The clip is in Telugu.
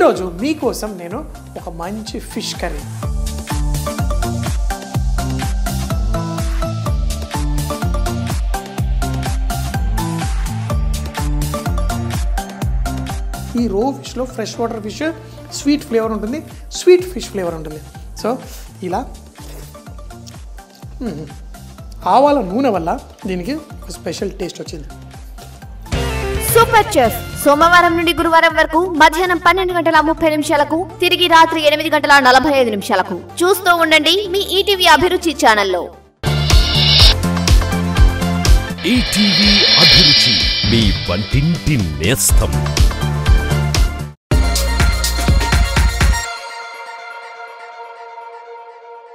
ఈరోజు మీకోసం నేను ఒక మంచి ఫిష్ కర్రీ, ఈ రో ఫిష్లో fresh water fish sweet flavour ఉంటుంది, స్వీట్ ఫిష్ ఫ్లేవర్ ఉంటుంది. సో ఇలా ఆవాల నూనె వల్ల దీనికి ఒక స్పెషల్ టేస్ట్ వచ్చింది. సూపర్ చెఫ్ సోమవారం నుండి గురువారం వరకు మధ్యాహ్నం 12:30 తిరిగి రాత్రి 8:45 చూస్తూ ఉండండి మీ ఈటీవీ అభిరుచి ఛానల్లో. ఈటీవీ అభిరుచి, మీ వంటింటి నేస్తం.